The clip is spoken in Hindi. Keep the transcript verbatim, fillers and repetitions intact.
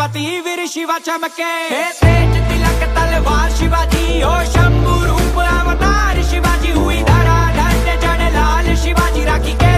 क्रांतिवीर शिवा चमके। तेज तिलक तलवार शिवाजी, ओ शंभू रूप अवतार शिवाजी, हुई